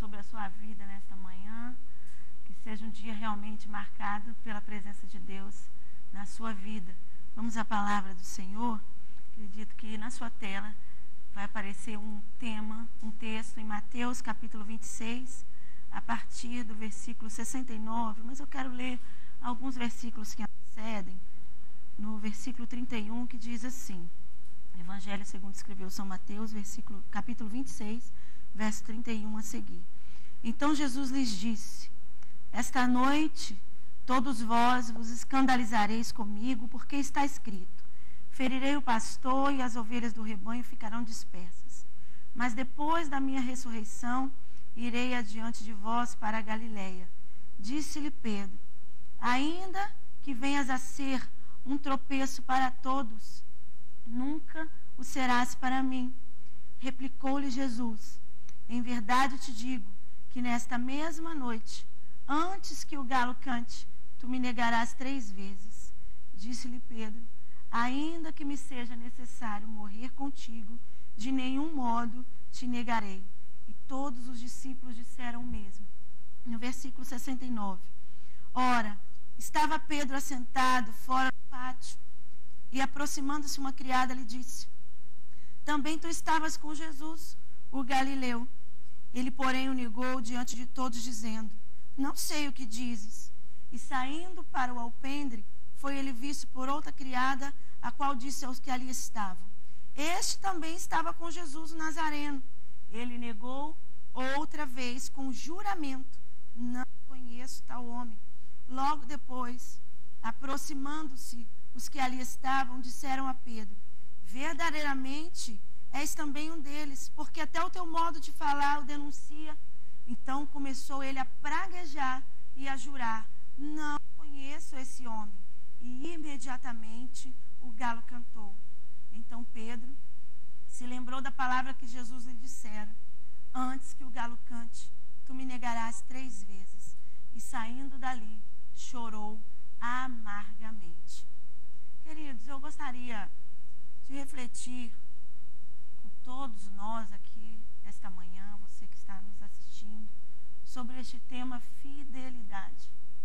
sobre a sua vida nesta manhã, que seja um dia realmente marcado pela presença de Deus na sua vida. Vamos à palavra do Senhor. Acredito que na sua tela vai aparecer um tema, um texto em Mateus capítulo 26, a partir do versículo 69, mas eu quero ler alguns versículos que antecedem. No versículo 31, que diz assim, Evangelho segundo escreveu São Mateus, capítulo 26, verso 31 a seguir. Então Jesus lhes disse: esta noite todos vós vos escandalizareis comigo, porque está escrito: ferirei o pastor e as ovelhas do rebanho ficarão dispersas. Mas depois da minha ressurreição, irei adiante de vós para a Galileia. Disse-lhe Pedro: ainda que venhas a ser um tropeço para todos, nunca o serás para mim. Replicou-lhe Jesus: em verdade te digo que nesta mesma noite, antes que o galo cante, tu me negarás 3 vezes. Disse-lhe Pedro: ainda que me seja necessário morrer contigo, de nenhum modo te negarei. E todos os discípulos disseram o mesmo. No versículo 69. Ora, estava Pedro assentado fora do pátio, e aproximando-se uma criada lhe disse: também tu estavas com Jesus, o Galileu. Ele, porém, o negou diante de todos, dizendo: não sei o que dizes. E saindo para o alpendre, foi ele visto por outra criada, a qual disse aos que ali estavam: este também estava com Jesus o Nazareno. Ele negou outra vez com juramento: não conheço tal homem. Logo depois, aproximando-se os que ali estavam, disseram a Pedro: verdadeiramente és também um deles, porque até o teu modo de falar o denuncia. Então começou ele a praguejar e a jurar: não conheço esse homem. E imediatamente o galo cantou. Então Pedro se lembrou da palavra que Jesus lhe dissera: antes que o galo cante, tu me negarás 3 vezes. E saindo dali, chorou amargamente. Queridos, eu gostaria de refletir com todos nós aqui esta manhã, você que está nos assistindo, sobre este tema fidelidade.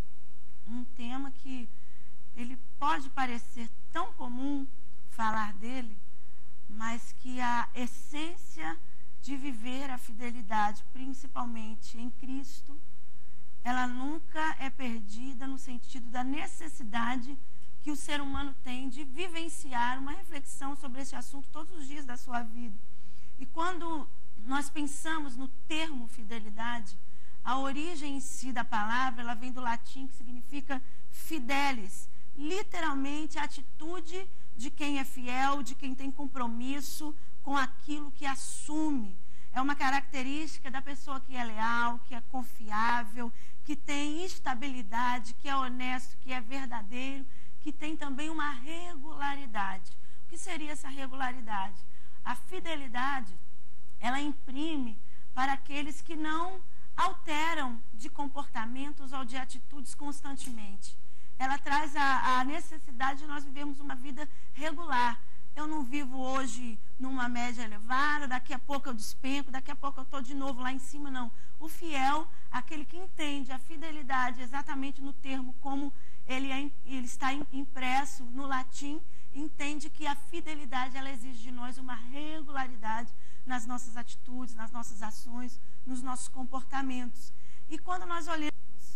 Um tema que ele pode parecer tão comum falar dele, mas que a essência de viver a fidelidade, principalmente em Cristo, ela nunca é perdida no sentido da necessidade que o ser humano tem de vivenciar uma reflexão sobre esse assunto todos os dias da sua vida. E quando nós pensamos no termo fidelidade, a origem em si da palavra, ela vem do latim, que significa fidelis, literalmente a atitude de quem é fiel, de quem tem compromisso com aquilo que assume. É uma característica da pessoa que é leal, que é confiável, que tem estabilidade, que é honesto, que é verdadeiro, que tem também uma regularidade. O que seria essa regularidade? A fidelidade, ela imprime para aqueles que não alteram de comportamentos ou de atitudes constantemente. Ela traz a necessidade de nós vivermos uma vida regular. Eu não vivo hoje numa média elevada, daqui a pouco eu despenco, daqui a pouco eu estou de novo lá em cima, não. O fiel, aquele que entende a fidelidade exatamente no termo como ele está impresso no latim, entende que a fidelidade ela exige de nós uma regularidade nas nossas atitudes, nas nossas ações, nos nossos comportamentos. E quando nós olhamos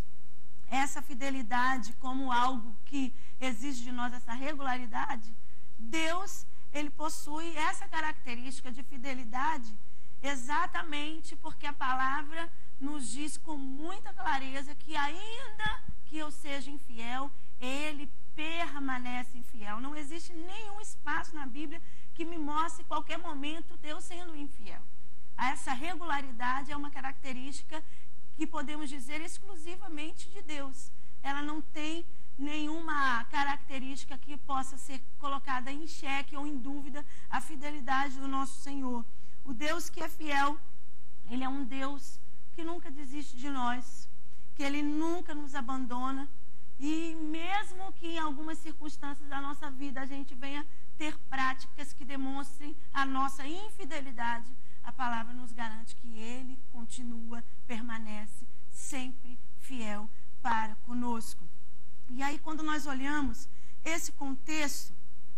essa fidelidade como algo que exige de nós essa regularidade, Deus, ele possui essa característica de fidelidade exatamente porque a palavra nos diz com muita clareza que ainda que eu seja infiel, ele permanece infiel. Não existe nenhum espaço na Bíblia que me mostre em qualquer momento Deus sendo infiel. Essa regularidade é uma característica que podemos dizer exclusivamente de Deus. Ela não tem nenhuma característica que possa ser colocada em xeque ou em dúvida a fidelidade do nosso Senhor. O Deus que é fiel, ele é um Deus que nunca desiste de nós, que ele nunca nos abandona, e mesmo que em algumas circunstâncias da nossa vida a gente venha ter práticas que demonstrem a nossa infidelidade, a palavra nos garante que ele continua, permanece sempre fiel para conosco. E aí, quando nós olhamos esse contexto,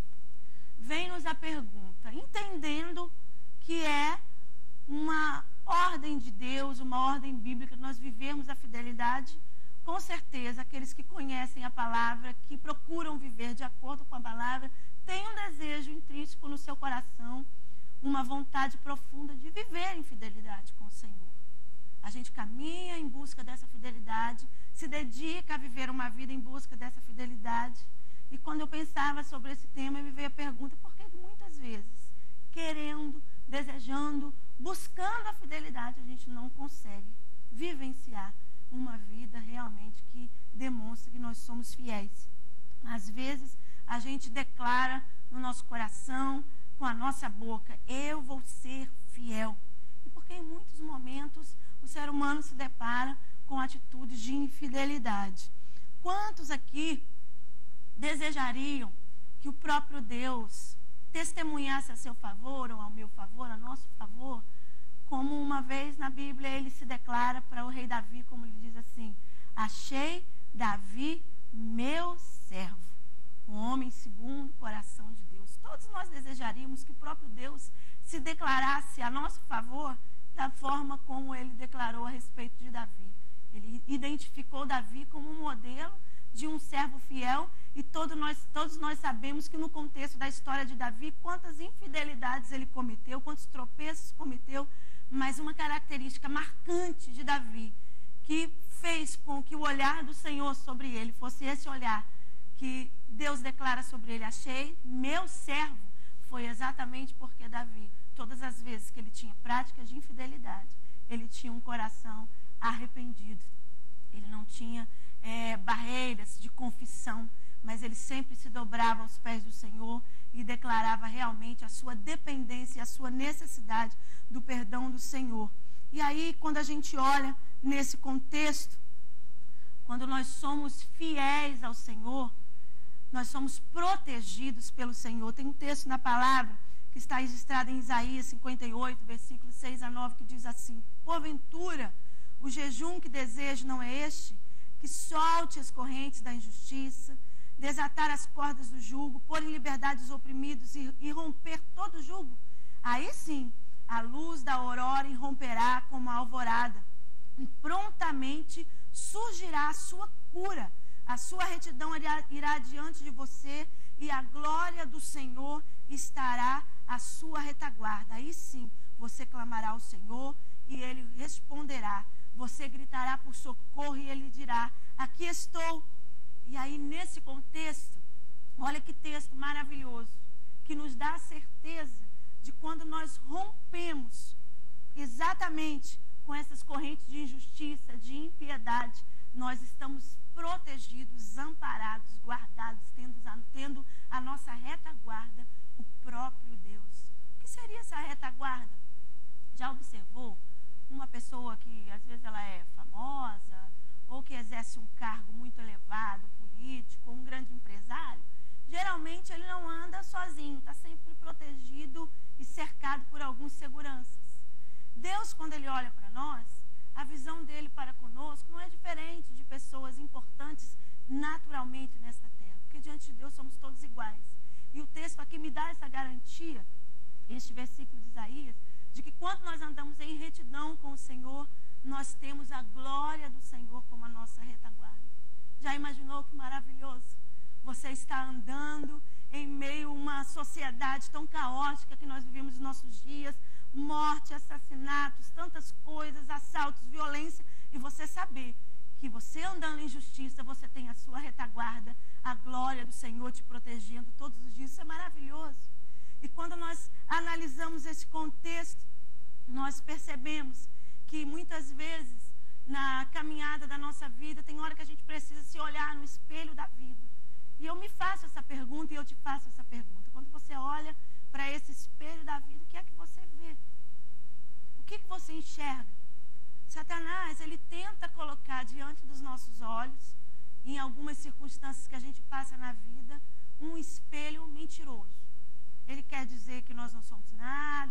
vem-nos a pergunta, entendendo que é uma ordem de Deus, uma ordem bíblica, nós vivemos a fidelidade, com certeza, aqueles que conhecem a palavra, que procuram viver de acordo com a palavra, têm um desejo intrínseco no seu coração, uma vontade profunda de viver em fidelidade com o Senhor. A gente caminha em busca dessa fidelidade, se dedica a viver uma vida em busca dessa fidelidade. E quando eu pensava sobre esse tema, me veio a pergunta, por que muitas vezes, querendo, desejando, buscando a fidelidade, a gente não consegue vivenciar uma vida realmente que demonstre que nós somos fiéis. Às vezes, a gente declara no nosso coração, com a nossa boca, eu vou ser fiel. E porque em muitos momentos o ser humano se depara com atitudes de infidelidade. Quantos aqui desejariam que o próprio Deus testemunhasse a seu favor ou ao meu favor, a nosso favor? Como uma vez na Bíblia ele se declara para o rei Davi, como ele diz assim, achei Davi meu servo, um homem segundo o coração de Deus. Todos nós desejaríamos que o próprio Deus se declarasse a nosso favor da forma como ele declarou a respeito de Davi. Ele identificou Davi como um modelo de um servo fiel e todos nós sabemos que no contexto da história de Davi, quantas infidelidades ele cometeu, quantos tropeços cometeu, mas uma característica marcante de Davi, que fez com que o olhar do Senhor sobre ele fosse esse olhar que Deus declara sobre ele, achei meu servo, foi exatamente porque Davi, todas as vezes que ele tinha práticas de infidelidade, ele tinha um coração arrependido. Ele não tinha barreiras de confissão, mas ele sempre se dobrava aos pés do Senhor e declarava realmente a sua dependência e a sua necessidade do perdão do Senhor. E aí, quando a gente olha nesse contexto, quando nós somos fiéis ao Senhor, nós somos protegidos pelo Senhor. Tem um texto na palavra que está registrado em Isaías 58, versículos 6 a 9, que diz assim, porventura, o jejum que desejo não é este, que solte as correntes da injustiça, desatar as cordas do jugo, pôr em liberdade os oprimidos e romper todo o jugo? Aí sim, a luz da aurora irromperá como a alvorada, e prontamente surgirá a sua cura, a sua retidão irá diante de você, e a glória do Senhor estará à sua retaguarda. Aí sim, você clamará ao Senhor e Ele responderá. Você gritará por socorro e Ele dirá, aqui estou. E aí, nesse contexto, olha que texto maravilhoso, que nos dá a certeza de quando nós rompemos exatamente com essas correntes de injustiça, de impiedade, nós estamos protegidos, amparados, guardados, tendo a nossa retaguarda, o próprio Deus. O que seria essa retaguarda? Já observou uma pessoa que às vezes ela é famosa ou que exerce um cargo muito elevado, político, um grande empresário? Geralmente ele não anda sozinho, está sempre protegido e cercado por alguns seguranças. Deus, quando Ele olha para nós, a visão dele para conosco não é diferente de pessoas importantes naturalmente nesta terra, porque diante de Deus somos todos iguais. E o texto aqui me dá essa garantia, este versículo de Isaías, de que quando nós andamos em retidão com o Senhor, nós temos a glória do Senhor como a nossa retaguarda. Já imaginou que maravilhoso? Você está andando em meio a uma sociedade tão caótica que nós vivemos nos nossos dias, morte, assassinatos, tantas coisas, assaltos, violência, e você saber que você andando em justiça, você tem a sua retaguarda, a glória do Senhor te protegendo todos os dias. Isso é maravilhoso. E quando nós analisamos esse contexto, nós percebemos que muitas vezes na caminhada da nossa vida, tem hora que a gente precisa se olhar no espelho da vida. E eu me faço essa pergunta e eu te faço essa pergunta. Quando você olha para esse espelho da vida, o que é que você vê? O que você enxerga? Satanás, ele tenta colocar diante dos nossos olhos, em algumas circunstâncias que a gente passa na vida, um espelho mentiroso. Ele quer dizer que nós não somos nada,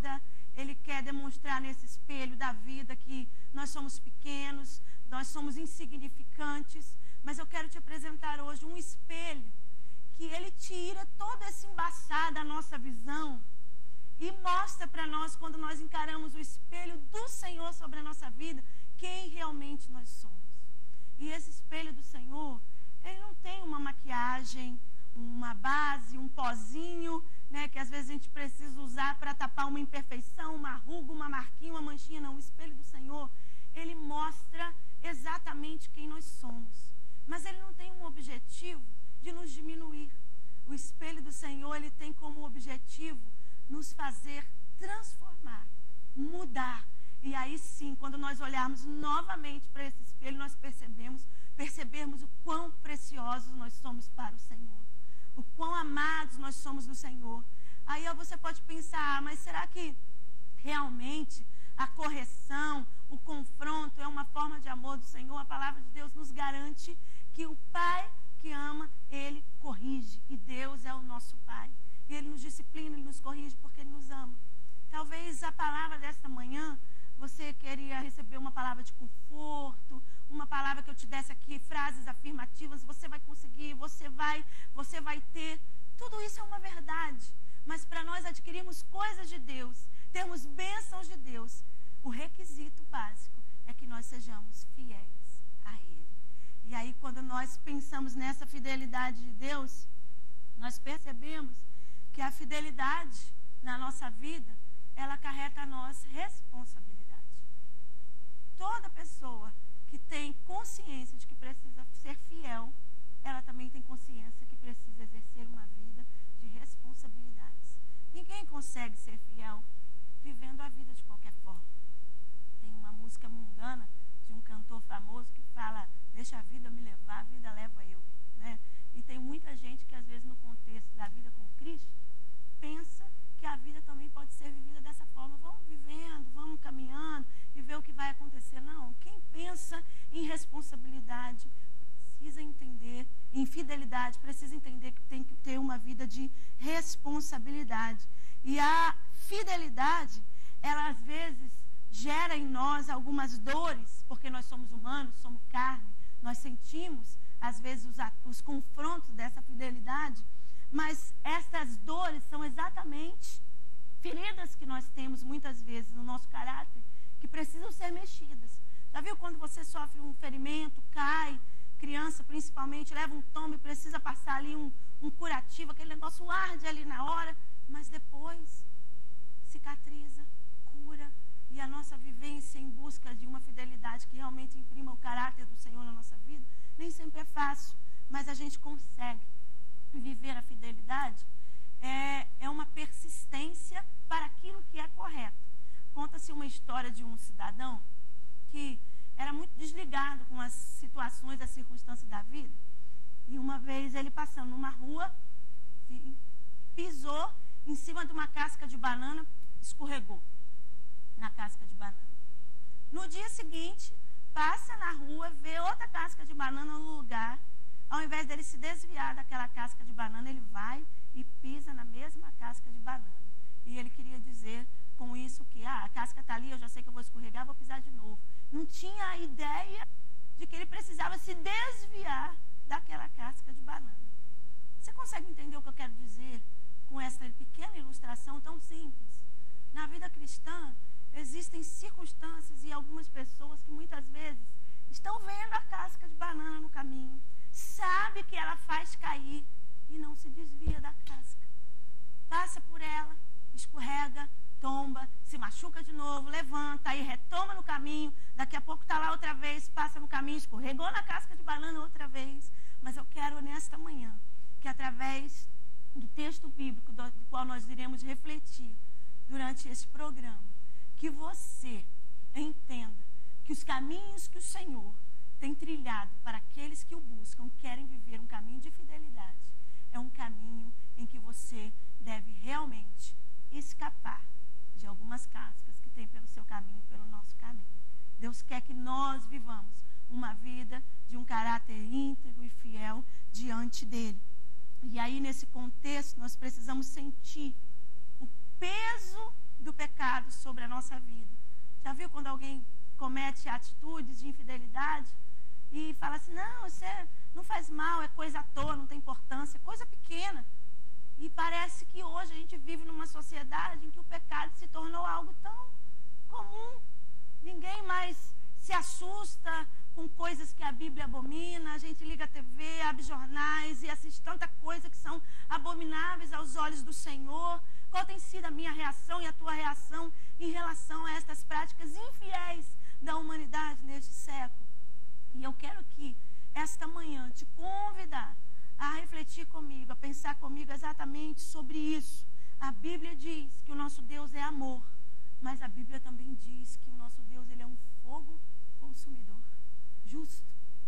Ele quer demonstrar nesse espelho da vida que nós somos pequenos, nós somos insignificantes. Mas eu quero te apresentar hoje um espelho que ele tira todo esse embaçado da nossa visão e mostra para nós, quando nós encaramos o espelho do Senhor sobre a nossa vida, quem realmente nós somos. E esse espelho do Senhor, ele não tem uma maquiagem, uma base, um pozinho, né, que às vezes a gente precisa usar para tapar uma imperfeição, uma ruga, uma marquinha, uma manchinha. Não, o espelho do Senhor, ele mostra exatamente quem nós somos. Mas ele não tem um objetivo de nos diminuir. O espelho do Senhor, ele tem como objetivo nos fazer transformar, mudar. E aí sim, quando nós olharmos novamente para esse espelho, nós percebemos o quão preciosos nós somos para o Senhor, o quão amados nós somos do Senhor. Aí você pode pensar, mas será que realmente a correção, o confronto é uma forma de amor do Senhor? A palavra de Deus nos garante que o Pai que ama, Ele corrige. E Deus é o nosso Pai. E Ele nos disciplina, Ele nos corrige porque Ele nos ama. Talvez a palavra desta manhã, você queria receber uma palavra de conforto, uma palavra que eu te desse aqui, frases afirmativas, você vai conseguir, você vai ter. Tudo isso é uma verdade. Mas para nós adquirirmos coisas de Deus, termos bênçãos de Deus, o requisito básico é que nós sejamos fiéis a Ele. E aí, quando nós pensamos nessa fidelidade de Deus, nós percebemos que a fidelidade na nossa vida, ela acarreta a nós responsabilidade. Toda pessoa que tem consciência de que precisa ser fiel, ela também tem consciência que precisa exercer uma vida de responsabilidades. Ninguém consegue ser fiel vivendo a vida de qualquer forma. Tem uma música mundana de um cantor famoso que fala: deixa a vida me levar, a vida leva eu, né? E tem muita gente que às vezes no contexto da vida com Cristo pensa que a vida também pode ser vivida dessa forma. Vamos vivendo, vamos caminhando e ver o que vai acontecer. Não, quem pensa em responsabilidade precisa entender, em fidelidade, precisa entender que tem que ter uma vida de responsabilidade. E a fidelidade, ela às vezes gera em nós algumas dores, porque nós somos humanos, somos carne, nós sentimos às vezes os confrontos dessa fidelidade, mas essas dores são exatamente feridas que nós temos muitas vezes no nosso caráter, que precisam ser mexidas. Já viu quando você sofre um ferimento, cai, criança principalmente, leva um tombo e precisa passar ali um curativo, aquele negócio arde ali na hora, mas depois cicatriza, cura. E a nossa vivência em busca de uma fidelidade que realmente imprima o caráter do Senhor na nossa vida, nem sempre é fácil, mas a gente consegue viver a fidelidade. É uma persistência para aquilo que é correto. Conta-se uma história de um cidadão que era muito desligado com as situações, as circunstâncias da vida. E uma vez ele passando numa rua, pisou em cima de uma casca de banana, escorregou na casca de banana. No dia seguinte, passa na rua, vê outra casca de banana no lugar. Ao invés dele se desviar daquela casca de banana, ele vai e pisa na mesma casca de banana. E ele queria dizer com isso que a casca está ali, eu já sei que eu vou escorregar, vou pisar de novo. Não tinha a ideia de que ele precisava se desviar daquela casca de banana. Você consegue entender o que eu quero dizer com essa pequena ilustração tão simples? Na vida cristã, existem circunstâncias e algumas pessoas que muitas vezes estão vendo a casca de banana no caminho, sabe que ela faz cair e não se desvia da casca. Passa por ela, escorrega, tomba, se machuca de novo, levanta, aí retoma no caminho, daqui a pouco está lá outra vez, passa no caminho, escorregou na casca de banana outra vez. Mas eu quero nesta manhã, que através do texto bíblico do qual nós iremos refletir durante esse programa, que você entenda que os caminhos que o Senhor tem trilhado para aqueles que o buscam, querem viver um caminho de fidelidade, é um caminho em que você deve realmente escapar de algumas cascas que tem pelo seu caminho, pelo nosso caminho. Deus quer que nós vivamos uma vida de um caráter íntegro e fiel diante dele. E aí, nesse contexto, nós precisamos sentir o peso do pecado sobre a nossa vida. Já viu quando alguém comete atitudes de infidelidade e fala assim, não, você não faz mal, é coisa à toa, não tem importância, é coisa pequena. E parece que hoje a gente vive numa sociedade em que o pecado se tornou algo tão comum. Ninguém mais se assusta com coisas que a Bíblia abomina. A gente liga a TV, abre jornais e assiste tanta coisa que são abomináveis aos olhos do Senhor. Qual tem sido a minha reação e a tua reação em relação a estas práticas infiéis da humanidade neste século? E eu quero aqui, esta manhã, te convidar a refletir comigo, a pensar comigo exatamente sobre isso. A Bíblia diz que o nosso Deus é amor, mas a Bíblia também diz que o nosso Deus, ele é um fogo consumidor, justo.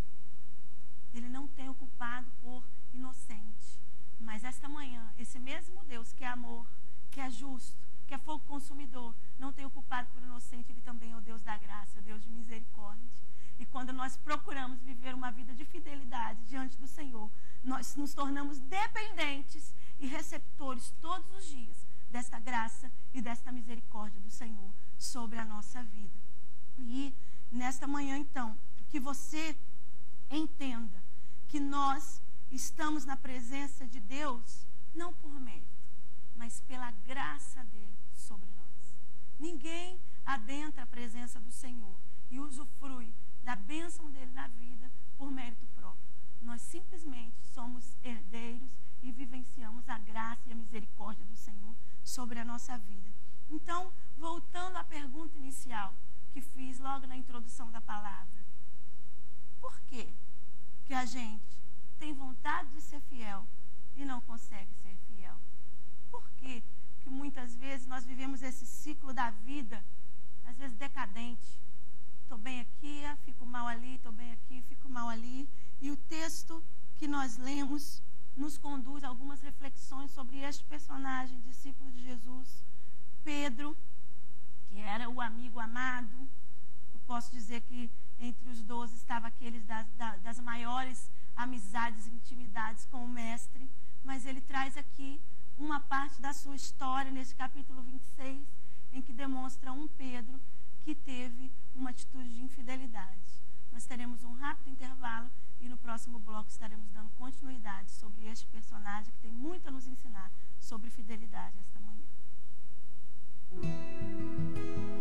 Ele não tem o culpado por inocente. Mas esta manhã, esse mesmo Deus que é amor, que é justo, que é fogo consumidor, não tem o culpado por inocente, ele também é o Deus da graça, o Deus de misericórdia. E quando nós procuramos viver uma vida de fidelidade diante do Senhor, nós nos tornamos dependentes e receptores todos os dias desta graça e desta misericórdia do Senhor sobre a nossa vida. E nesta manhã, então, que você entenda que nós estamos na presença de Deus não por mérito, mas pela graça dele sobre nós. Ninguém adentra a presença do Senhor e usufrui da bênção dele na vida por mérito próprio. Nós simplesmente somos herdeiros e vivenciamos a graça e a misericórdia do Senhor sobre a nossa vida. Então, voltando à pergunta inicial que fiz logo na introdução da palavra. Por que que a gente tem vontade de ser fiel e não consegue ser fiel? Por que que muitas vezes nós vivemos esse ciclo da vida, às vezes decadente? Estou bem aqui, fico mal ali, estou bem aqui, fico mal ali. E o texto que nós lemos nos conduz a algumas reflexões sobre este personagem, discípulo de Jesus, Pedro, que era o amigo amado. Eu posso dizer que entre os 12 estava aqueles das maiores amizades e intimidades com o mestre, mas ele traz aqui uma parte da sua história, nesse capítulo 26, em que demonstra um Pedro que teve uma atitude de infidelidade. Nós teremos um rápido intervalo e no próximo bloco estaremos dando continuidade sobre este personagem que tem muito a nos ensinar sobre fidelidade esta manhã.